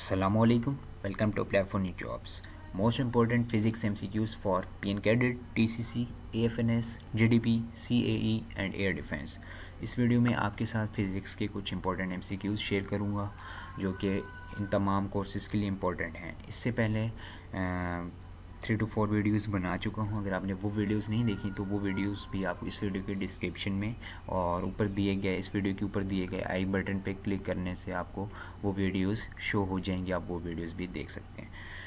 Assalamualaikum. Welcome to Apply for New Jobs. Most important physics MCQs for PN Cadet, TCC, AFNS, GDP, CAE and Air Defense. इस video में आपके साथ physics के कुछ important MCQs share करूंगा जो कि इन तमाम कोर्सेज़ के लिए इम्पोर्टेंट हैं। इससे पहले 3 to 4 वीडियोस बना चुका हूं। अगर आपने वो वीडियोस नहीं देखी तो वो वीडियोस भी आपको इस वीडियो के डिस्क्रिप्शन में और ऊपर दिए गए इस वीडियो के ऊपर दिए गए आई बटन पे क्लिक करने से आपको वो वीडियोस शो हो जाएंगे, आप वो वीडियोस भी देख सकते हैं।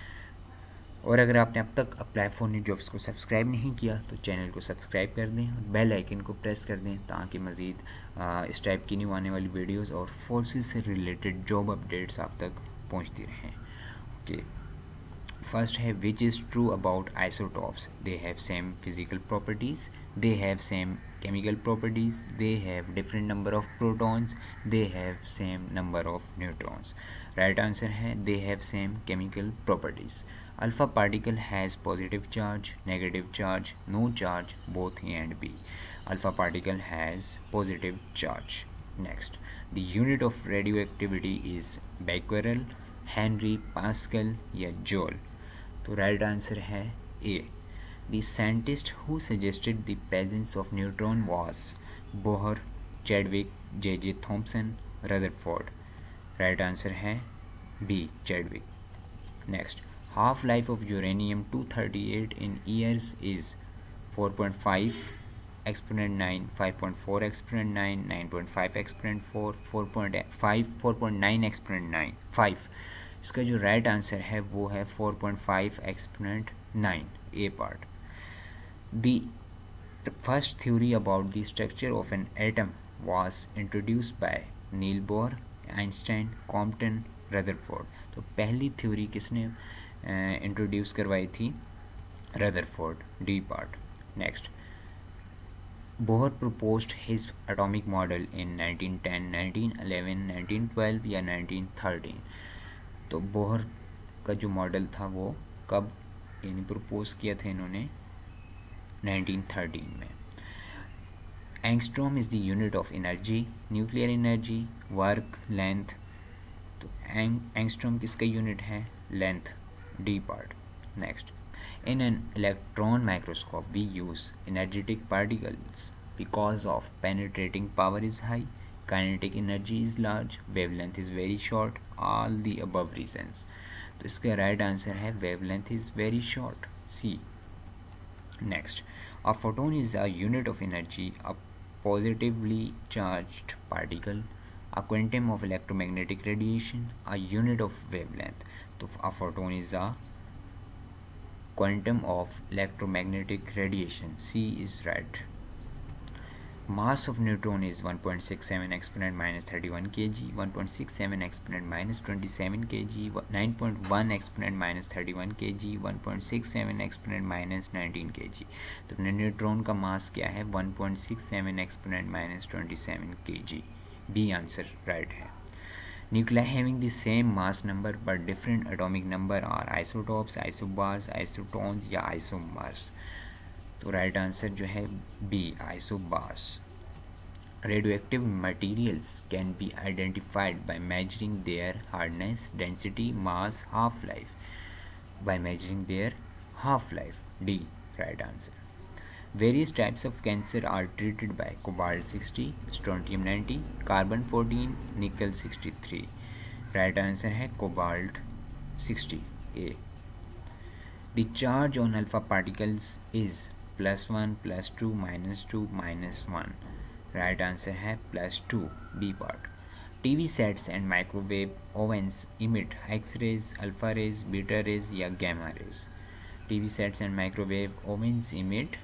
और अगर आपने अब तक अप्लाई फॉर न्यू जॉब्स को सब्सक्राइब नहीं किया तो चैनल को सब्सक्राइब कर दें और बेल आइकन को प्रेस कर दें ताकि मज़ीद इस टाइप की न्यू आने वाली वीडियोस और फोर्सेस से रिलेटेड जॉब अपडेट्स आप तक पहुंचती रहें। ओके, फर्स्ट है which is true about isotopes. They have same physical properties, they have same chemical properties, they have different number of protons, they have same number of neutrons. Right answer है they have same chemical properties. Alpha particle has positive charge, negative charge, no charge, both A and B. Alpha particle has positive charge. Next, the unit of radioactivity is becquerel, Henry, Pascal या Joule. तो right answer है A. The scientist who suggested the presence of neutron was Bohr, Chadwick, J.J. Thomson, Rutherford. Right answer है B. Chadwick. Next, half-life of uranium-238 in years is 4.5 exponent 9, 5.4 exponent 9, 9.5 exponent 4, 4.5, 4.9 exponent 9, 5. इसका जो right answer है वो है 4.5 exponent 9, A part. The first theory about the structure of an atom was introduced by Niels Bohr, Einstein, Compton, Rutherford. तो पहली theory किसने introduce करवाई थी? Rutherford, D part. Next, Bohr proposed his atomic model in 1910, 1911, 1912 या 1913. तो Bohr का जो model था वो कब यानी प्रपोज किया था इन्होंने? 1913 में. Angstrom is the unit of energy, nuclear energy, work, length. तो एंगस्ट्रॉम किसका यूनिट है? Length, D part. Next, in an electron microscope we use energetic particles because of penetrating power is high, kinetic energy is large, wavelength is very short, all the above reasons. तो इसका right answer है wavelength is very short, C. Next, a photon is a unit of energy, a positively charged particle, a quantum of electromagnetic radiation, a unit of wavelength. So a photon is a quantum of electromagnetic radiation. C is right. Mass of neutron is 1.67 exponent minus 31 kg, 1.67 exponent minus 27 kg, 9.1 exponent minus 31 kg, 1.67 exponent minus 19 kg. तो neutron का mass क्या है? 1.67 exponent minus 27 kg. B answer right है. Nuclei having the same mass number but different atomic number are isotopes, isobars, isotons या isomers. तो right answer जो है B, isobars. Radioactive materials can be identified by measuring their hardness, density, mass, half life. By measuring their half life, D right answer. Various types of cancer are treated by cobalt 60, strontium 90, carbon 14, nickel 63. Right answer है cobalt 60, A. The charge on alpha particles is +1, +2, -2, -1. Right answer है +2, B part. TV sets and microwave ovens emit X rays, alpha rays, beta rays या gamma rays. TV sets and microwave ovens emit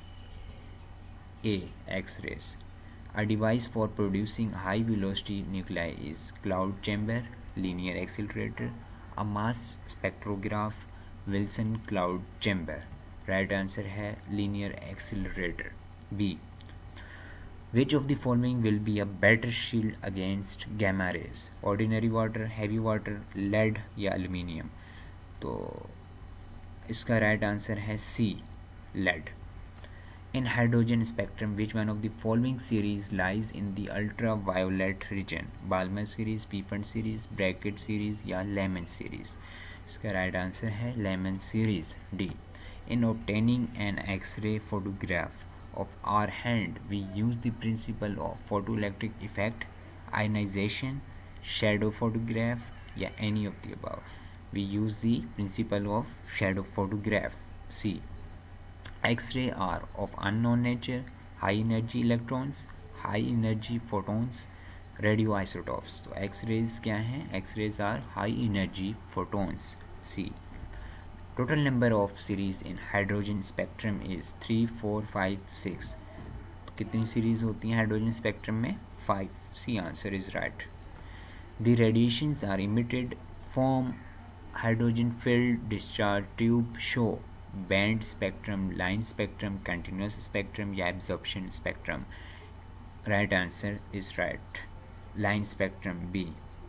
A, X rays. A device for producing high velocity nuclei is cloud chamber, linear accelerator, a mass spectrograph, Wilson cloud chamber. Right answer है linear accelerator, B. Which of the following will be a better shield against gamma rays? Ordinary water, heavy water, lead या aluminium. तो इसका right answer है C, lead. In hydrogen spectrum, which one of the following series lies in the ultraviolet region? Balmer series, Pfund series, Brackett series या Lyman series? इसका right answer है Lyman series, D. In obtaining an X-ray photograph of our hand, we use the principle of photoelectric effect, ionization, shadow photograph या any of the above. We use the principle of shadow photograph, C. X-ray are of unknown nature, high energy electrons, high energy photons, radioisotopes. तो X-rays क्या हैं? X-rays are high energy photons, C. Total number of series in hydrogen spectrum is 3, 4, 5, 6. तो कितनी series होती हैं hydrogen spectrum में? 5. C answer is right. The radiations are emitted from hydrogen filled discharge tube show band spectrum, line spectrum, continuous spectrum या absorption spectrum? Right answer is right, line spectrum, B.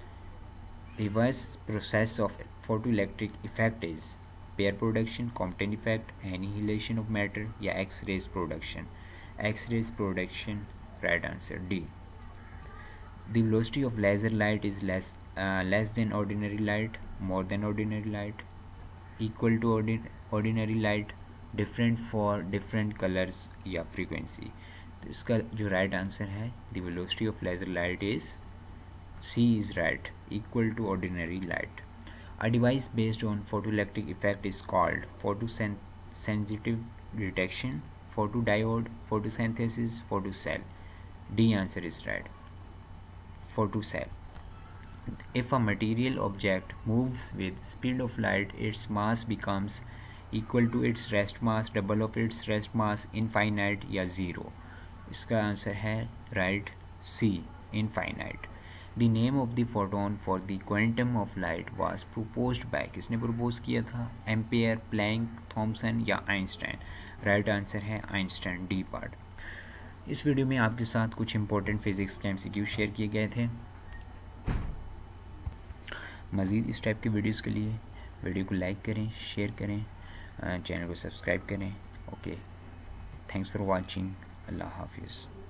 Reverse process of photoelectric effect is pair production, Compton effect, annihilation of matter या X rays production? X rays production, right answer, D. The velocity of laser light is less than ordinary light, more than ordinary light, equal to ordinary light, different for different colors या frequency? तो इसका जो right answer है, the velocity of laser light is C is right, equal to ordinary light. A device based on photoelectric effect is called photosensitive detection, photodiode, photosynthesis, photocell. D answer is right, photocell. If a material object moves with speed of light, its mass becomes equal to its rest mass, double of its rest mass, infinite या zero? इसका answer है right, C, infinite. The name of the photon for the quantum of light was proposed by, किसने propose किया था? Ampere, Planck, Thomson या Einstein? Right answer है Einstein, D part. इस video में आपके साथ कुछ इंपॉर्टेंट फिजिक्स के एमसीक्यू शेयर किए गए थे. मज़ीद इस टाइप के वीडियोस के लिए वीडियो को लाइक करें, शेयर करें, चैनल को सब्सक्राइब करें. Okay, thanks for watching. अल्लाह हाफिज़.